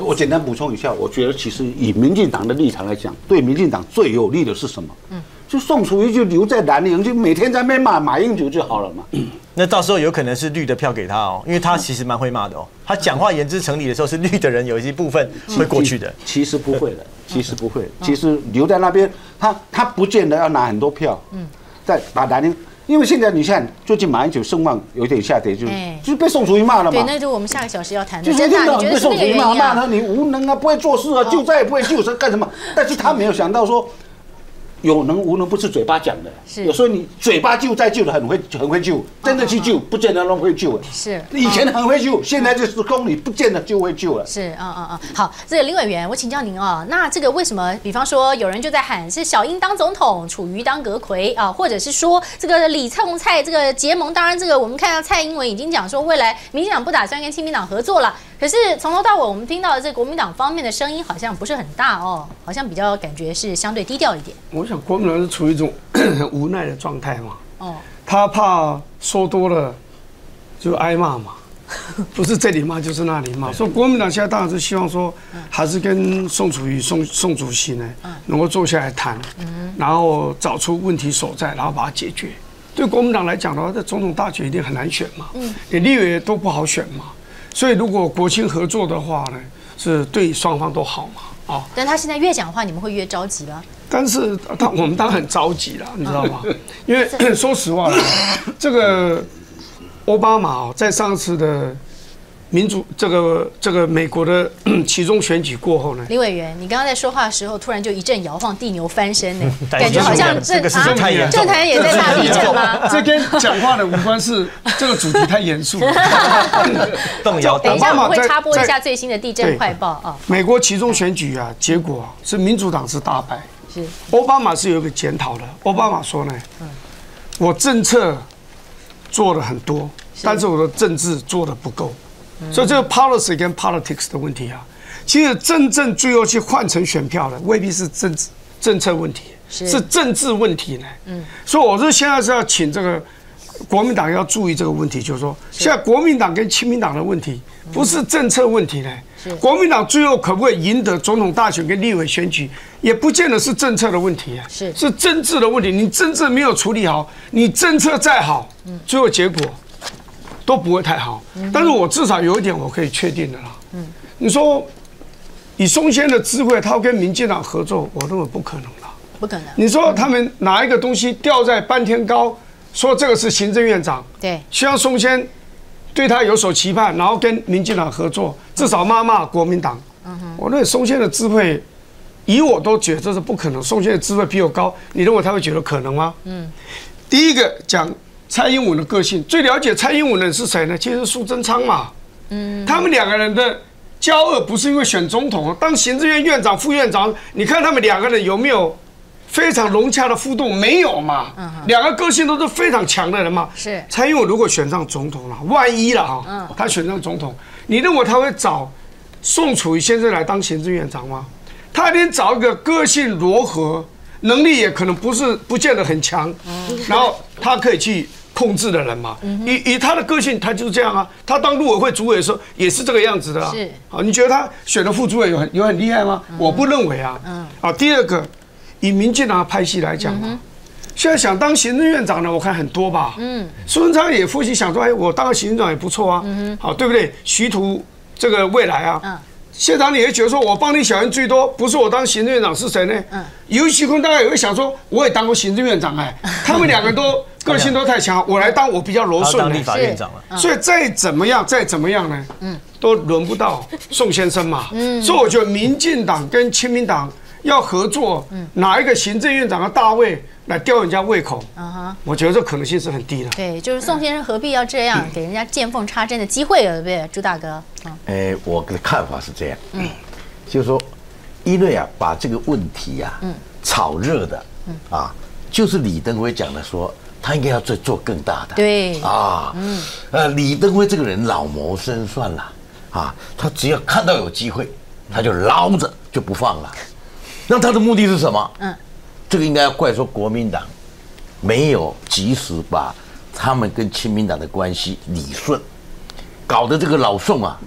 我简单补充一下，我觉得其实以民进党的立场来讲，对民进党最有利的是什么？就宋楚瑜就留在蓝营，就每天在那边骂马英九就好了嘛。 那到时候有可能是绿的票给他哦，因为他其实蛮会骂的哦。他讲话言之成理的时候，是绿的人有一些部分会过去的。 其实不会的，其实不会。其实留在那边，他不见得要拿很多票。再把蓝营，因为现在你看，最近马英九声望有点下跌，就是被宋楚瑜骂了嘛。 对，那就我们下个小时要谈的。 就是真的，你觉得是那个原因骂他你无能啊，不会做事啊，救灾也不会救，干什么？但是他没有想到说。有能无能不是嘴巴讲的，有时候你嘴巴救灾救的很会救，真的去救不见得那么会救。 是， 以前很会救，现在就是公理不见得就会救了。 是，好，这个林委员，我请教您啊，那这个为什么，比方说有人就在喊是小英当总统，楚瑜当阁揆啊，或者是说这个李蔡这个结盟，当然这个我们看到蔡英文已经讲说未来民进党不打算跟亲民党合作了。可是从头到尾，我们听到的这国民党方面的声音好像不是很大哦，好像比较感觉是相对低调一点。 我想国民党是处于一种很无奈的状态嘛。他怕说多了就挨骂嘛，不是这里骂就是那里骂。所以国民党现在当然是希望说，还是跟宋楚瑜宋主席呢能够坐下来谈，然后找出问题所在，然后把它解决。对国民党来讲的话，这总统大选一定很难选嘛，连立委都不好选嘛。所以，如果国亲合作的话呢，是对双方都好嘛， 但他现在越讲话，你们会越着急吧？ 但是我们当然很着急了，你知道吗？因为说实话，这个奥巴马在上次的民主这个美国的期中选举过后呢， 林委员，你刚刚在说话的时候，突然就一阵摇晃，地牛翻身呢，感觉好像政坛也在大地震吗？ 这跟讲话的无关，是这个主题太严肃了。 动摇。 等一下我们会插播一下最新的地震快报啊。 美国期中选举啊，结果是民主党是大败。是，奥巴马是有一个检讨的。奥巴马说呢，我政策做了很多，但是我的政治做的不够。所以这个 policy 跟 politics 的问题啊，其实真正最后去换成选票的，未必是政策问题，是政治问题呢。所以我是现在是要请这个国民党要注意这个问题，就是说，现在国民党跟亲民党的问题不是政策问题呢。国民党最后可不可以赢得总统大选跟立委选举，也不见得是政策的问题啊，是政治的问题。你政治没有处理好，你政策再好，最后结果都不会太好。但是我至少有一点我可以确定的啦。你说以松先的智慧，他要跟民进党合作，我认为不可能啦， 不可能。 你说他们拿一个东西吊在半天高，说这个是行政院长， 对， 希望松先对他有所期盼，然后跟民进党合作，至少骂国民党。我认为松先的智慧，以我都觉得这是不可能。松先的智慧比我高，你认为他会觉得可能吗？第一个讲蔡英文的个性，最了解蔡英文的人是谁呢？其实是苏贞昌嘛。他们两个人的交恶不是因为选总统，当行政院院长、副院长，你看他们两个人有没有非常融洽的互动？没有嘛。两个个性都是非常强的人嘛。 是蔡英文如果选上总统了，万一了哈，他选上总统，你认为他会找宋楚瑜先生来当行政院长吗？他一定找一个个性柔和、能力也可能不见得很强，然后他可以去控制的人嘛。以他的个性，他就是这样啊。他当陆委会主委的时候也是这个样子的啊。是啊，你觉得他选的副主委有很厉害吗？我不认为啊。第二个，以民进党的派系来讲嘛，现在想当行政院长的，我看很多吧。苏贞昌也夫妻想说，哎，我当个行政长也不错啊。好，对不对？徐图这个未来啊。谢长你也觉得说，我帮你小英最多，不是我当行政院长是谁呢？尤锡坤大概也会想说，我也当过行政院长哎，他们两个都个性都太强，我来当我比较柔顺。 当立法院长了， 所以再怎么样呢，都轮不到宋先生嘛。所以我觉得民进党跟亲民党要合作，哪一个行政院长的大位来吊人家胃口，我觉得这可能性是很低的。 对，就是宋先生何必要这样，给人家见缝插针的机会了，对不对，朱大哥？ 我的看法是这样，就是说，因为啊，把这个问题啊，炒热的，就是李登辉讲的说，他应该要做更大的。 对啊，李登辉这个人老谋深算了啊，他只要看到有机会，他就捞着就不放了。那他的目的是什么？这个应该要怪说国民党没有及时把他们跟亲民党的关系理顺，搞得这个老宋啊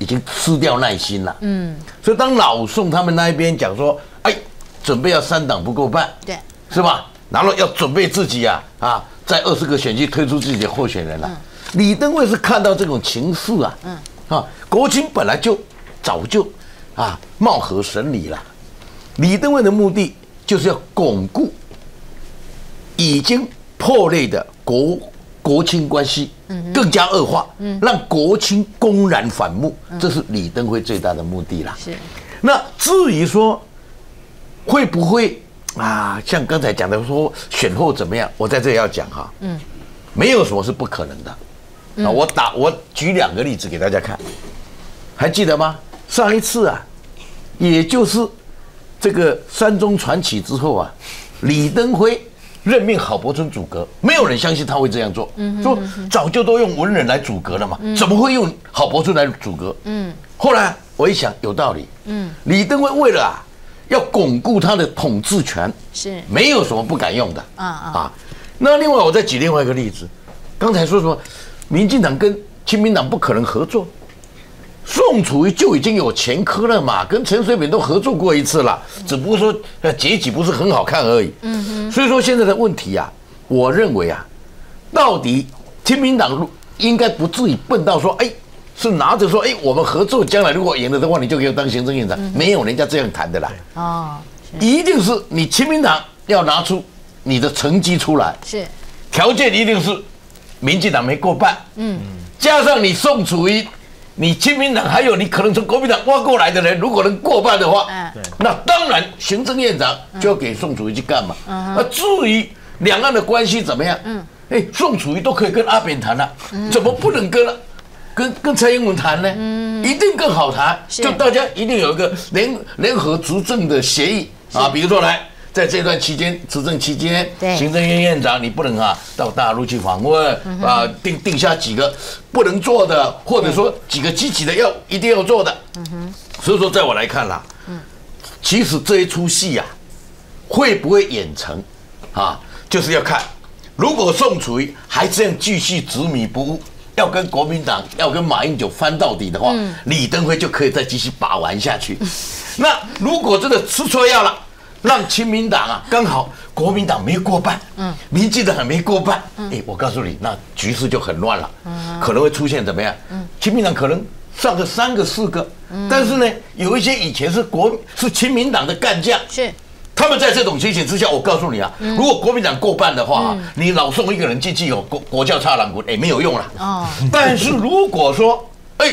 已经失掉耐心了。所以当老宋他们那一边讲说，哎，准备要3党不过半， 对， 是吧？然后要准备自己在20个选区推出自己的候选人了。李登辉是看到这种情势国青本来就早就貌合神离了。李登辉的目的就是要巩固已经破裂的国青关系，更加恶化，让国青公然反目，这是李登辉最大的目的啦。 是。 那至于说会不会像刚才讲的说选后怎么样，我在这里要讲没有什么是不可能的。我举2个例子给大家看，还记得吗？上一次也就是这个3中传奇之后李登辉任命郝柏村组阁，没有人相信他会这样做。说早就都用文人来组阁了嘛，怎么会用郝柏村来组阁？后来我一想，有道理。李登辉为了要巩固他的统治权， 是没有什么不敢用的。那另外我再举另外一个例子，刚才说什么民进党跟亲民党不可能合作，宋楚瑜就已经有前科了嘛，跟陈水扁都合作过一次了，只不过说结局不是很好看而已。所以说现在的问题我认为到底亲民党应该不至于笨到说，是拿着说，我们合作将来如果赢了的话，你就给我当行政院长，没有人家这样谈的啦。一定是你亲民党要拿出你的成绩出来， 是条件一定是民进党没过半，加上你宋楚瑜。你亲民党还有你可能从国民党挖过来的人，如果能过半的话，那当然行政院长就要给宋楚瑜去干嘛。那至于两岸的关系怎么样，宋楚瑜都可以跟阿扁谈了，怎么不能跟蔡英文谈呢？一定更好谈，就大家一定有一个联合执政的协议比如说在这段期间，执政期间，行政院院长你不能到大陆去访问定下几个不能做的，或者说几个积极的一定要做的。所以说，在我来看其实这一出戏会不会演成就是要看，如果宋楚瑜还这样继续执迷不悟，要跟国民党要跟马英九翻到底的话，李登辉就可以再继续把玩下去。那如果真的吃错药了，让亲民党刚好国民党没过半，民进党还没过半，我告诉你，那局势就很乱了，可能会出现怎么样？亲民党可能上个3个4个，但是呢，有一些以前是亲民党的干将， 是他们在这种情形之下，我告诉你如果国民党过半的话，你老宋一个人进去国教差两滚，没有用了。但是如果说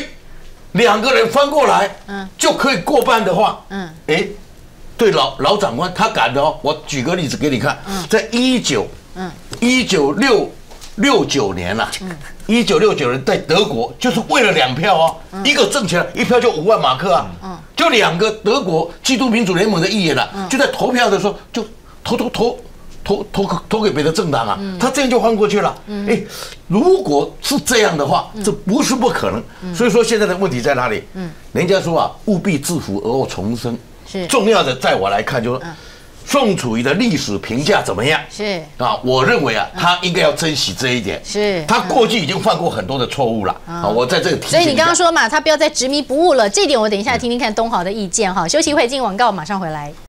2个人翻过来，就可以过半的话，对老长官他敢的我举个例子给你看，在1969年1969年在德国就是为了2票一个挣钱1票就5万马克就2个德国基督民主联盟的议员就在投票的时候就投给别的政党他这样就翻过去了。如果是这样的话，这不是不可能。所以说现在的问题在哪里？人家说务必自负而后重生。重要的，在我来看，就是宋楚瑜的历史评价怎么样？我认为他应该要珍惜这一点。他过去已经犯过很多的错误了我在这个提醒。 所以你刚刚说嘛，他不要再执迷不悟了，这点我等一下听听看东豪的意见休息会进广告，马上回来。